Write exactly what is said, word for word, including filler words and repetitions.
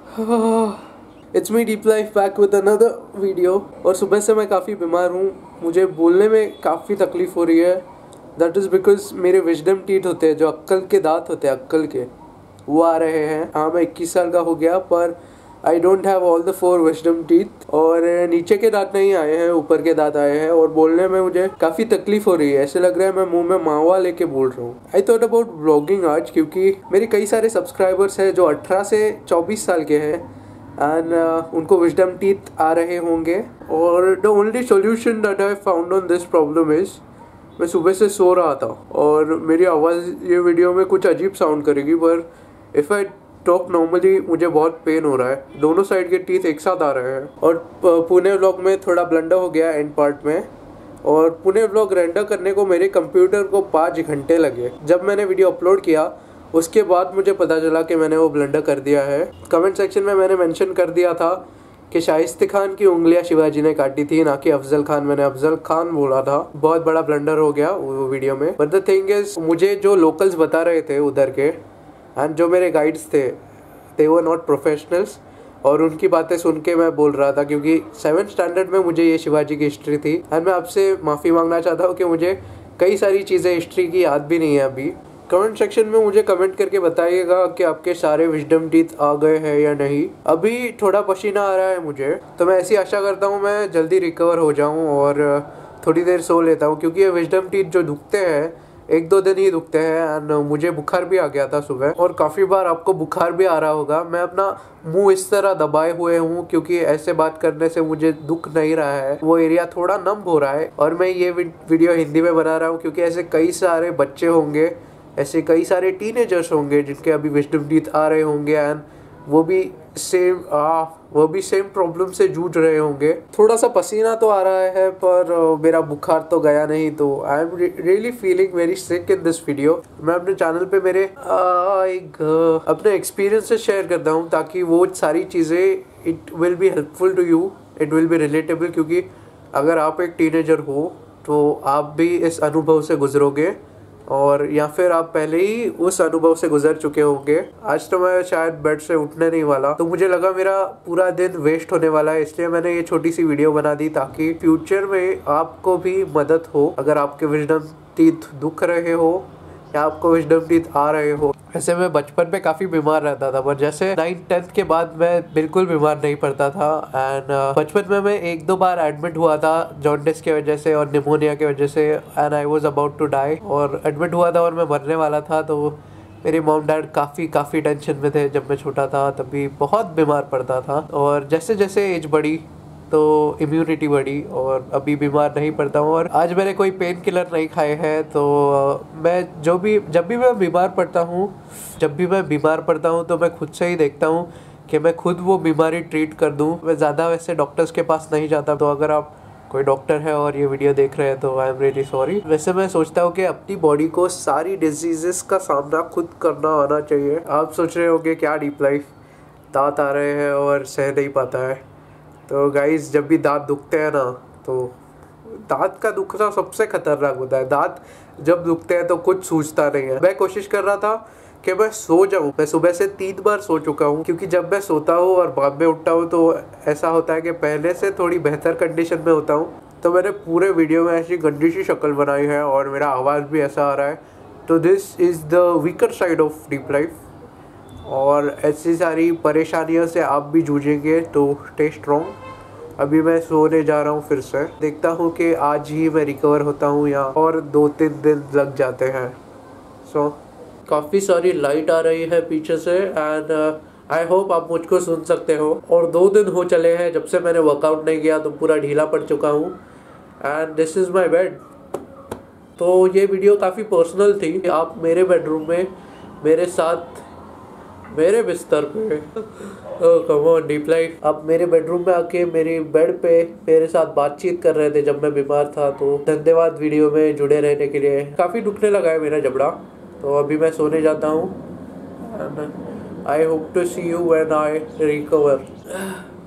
It's me Deep Life back with another video. और सुबह से मैं काफ़ी बीमार हूँ, मुझे बोलने में काफ़ी तकलीफ़ हो रही है। दैट इज़ बिकॉज मेरे विजडम टीथ होते हैं, जो अक्ल के दांत होते हैं अक्ल के, वो आ रहे हैं। हाँ, मैं इक्कीस साल का हो गया, पर I don't have all the four wisdom teeth. और नीचे के दांत नहीं आए हैं, ऊपर के दांत आए हैं। और बोलने में मुझे काफ़ी तकलीफ हो रही है, ऐसे लग रहा है मैं मुंह में मावा लेके बोल रहा हूँ। आई थॉट अबाउट ब्लॉगिंग आज, क्योंकि मेरे कई सारे सब्सक्राइबर्स हैं जो अठारह से चौबीस साल के हैं एंड uh, उनको विजडम टीथ आ रहे होंगे। और the only solution that I found on this problem is, मैं सुबह से सो रहा था और मेरी आवाज़ ये वीडियो में कुछ अजीब साउंड करेगी, पर इफ़ आई टॉक नॉर्मली मुझे बहुत पेन हो रहा है। दोनों साइड के टीथ एक साथ आ रहे हैं। और पुणे व्लॉग में थोड़ा ब्लंडर हो गया एंड पार्ट में, और पुणे व्लॉग रेंडर करने को मेरे कंप्यूटर को पाँच घंटे लगे। जब मैंने वीडियो अपलोड किया उसके बाद मुझे पता चला कि मैंने वो ब्लंडर कर दिया है। कमेंट सेक्शन में मैंने मेंशन कर दिया था कि शाइस्ते खान की उंगलियां शिवाजी ने काटी थी, ना कि अफजल खान। मैंने अफजल खान बोला था। बहुत बड़ा ब्लंडर हो गया वो वीडियो में। बट द थिंग इज, मुझे जो लोकल्स बता रहे थे उधर के एंड जो मेरे गाइड्स थे, दे वर नॉट प्रोफेशनल्स। और उनकी बातें सुन के मैं बोल रहा था, क्योंकि सेवन्थ स्टैंडर्ड में मुझे ये शिवाजी की हिस्ट्री थी। एंड मैं आपसे माफ़ी मांगना चाहता हूँ कि मुझे कई सारी चीज़ें हिस्ट्री की याद भी नहीं है अभी। कमेंट सेक्शन में मुझे कमेंट करके बताइएगा कि आपके सारे विजडम टीथ आ गए हैं या नहीं। अभी थोड़ा पसीना आ रहा है मुझे, तो मैं ऐसी आशा करता हूँ मैं जल्दी रिकवर हो जाऊँ और थोड़ी देर सो लेता हूँ, क्योंकि ये विजडम टीथ जो दुखते हैं एक दो दिन ही दुखते हैं। एंड मुझे बुखार भी आ गया था सुबह, और काफ़ी बार आपको बुखार भी आ रहा होगा। मैं अपना मुंह इस तरह दबाए हुए हूँ क्योंकि ऐसे बात करने से मुझे दुख नहीं रहा है, वो एरिया थोड़ा नम हो रहा है। और मैं ये वीडियो हिंदी में बना रहा हूँ क्योंकि ऐसे कई सारे बच्चे होंगे, ऐसे कई सारे टीनेजर्स होंगे जिनके अभी विजडम टीथ आ रहे होंगे एंड वो भी सेम आ वो भी सेम प्रॉब्लम से जूझ रहे होंगे। थोड़ा सा पसीना तो आ रहा है, पर मेरा बुखार तो गया नहीं। तो I am really feeling very sick in this video. मैं अपने चैनल पे मेरे एक अपने एक्सपीरियंस से शेयर करता हूँ, ताकि वो सारी चीज़ें it will be helpful to you, it will be relatable. क्योंकि अगर आप एक टीनेजर हो तो आप भी इस अनुभव से गुजरोगे, और या फिर आप पहले ही उस अनुभव से गुजर चुके होंगे। आज तो मैं शायद बेड से उठने नहीं वाला, तो मुझे लगा मेरा पूरा दिन वेस्ट होने वाला है, इसलिए मैंने ये छोटी सी वीडियो बना दी ताकि फ्यूचर में आपको भी मदद हो। अगर आपके विजडम टीथ दुख रहे हो या आपको विजडम टीथ आ रहे हो। वैसे मैं बचपन में काफ़ी बीमार रहता था, पर जैसे नाइन्थ टेंथ के बाद मैं बिल्कुल बीमार नहीं पड़ता था। एंड बचपन में मैं एक दो बार एडमिट हुआ था जॉन्डिस की वजह से और निमोनिया की वजह से, and I was about to die. और एडमिट हुआ था और मैं मरने वाला था। तो मेरे मॉम डैड काफ़ी काफ़ी टेंशन में थे। जब मैं छोटा था तभी बहुत बीमार पड़ता था, और जैसे जैसे एज बढ़ी तो इम्यूनिटी बढ़ी और अभी बीमार नहीं पड़ता हूँ। और आज मैंने कोई पेन किलर नहीं खाए हैं। तो मैं जो भी जब भी मैं बीमार पड़ता हूँ जब भी मैं बीमार पड़ता हूँ तो मैं खुद से ही देखता हूँ कि मैं खुद वो बीमारी ट्रीट कर दूँ। मैं ज़्यादा वैसे डॉक्टर्स के पास नहीं जाता। तो अगर आप कोई डॉक्टर है और ये वीडियो देख रहे हैं तो आई एम रियली सॉरी। वैसे मैं सोचता हूँ कि अपनी बॉडी को सारी डिजीजेस का सामना खुद करना आना चाहिए। आप सोच रहे होंगे क्या डीप लाइफ, दांत आ रहे हैं और सह नहीं पाता है। तो गाइस, जब भी दांत दुखते हैं ना, तो दांत का दुखना सबसे खतरनाक होता है। दांत जब दुखते हैं तो कुछ सूझता नहीं है। मैं कोशिश कर रहा था कि मैं सो जाऊं। मैं सुबह से तीन बार सो चुका हूं, क्योंकि जब मैं सोता हूं और बाद में उठता हूं तो ऐसा होता है कि पहले से थोड़ी बेहतर कंडीशन में होता हूं। तो मैंने पूरे वीडियो में ऐसी गंदी सी शक्ल बनाई है और मेरा आवाज़ भी ऐसा आ रहा है। तो this is the weaker side of Deep Life, और ऐसी सारी परेशानियों से आप भी जूझेंगे तो स्टे स्ट्रॉन्ग। अभी मैं सोने जा रहा हूँ फिर से, देखता हूँ कि आज ही मैं रिकवर होता हूँ या और दो तीन दिन लग जाते हैं। सो so, काफ़ी सारी लाइट आ रही है पीछे से एंड आई होप आप मुझको सुन सकते हो। और दो दिन हो चले हैं जब से मैंने वर्कआउट नहीं किया, तो पूरा ढीला पड़ चुका हूँ। And this is my bed. तो ये वीडियो काफ़ी पर्सनल थी। आप मेरे बेडरूम में मेरे साथ मेरे बिस्तर पे कम ऑन डीप लाइफ, आप मेरे बेडरूम में आके मेरी बेड पे मेरे साथ बातचीत कर रहे थे जब मैं बीमार था। तो धन्यवाद वीडियो में जुड़े रहने के लिए। काफ़ी दुखने लगा है मेरा जबड़ा। तो अभी मैं सोने जाता हूँ and I hope to see you when I recover.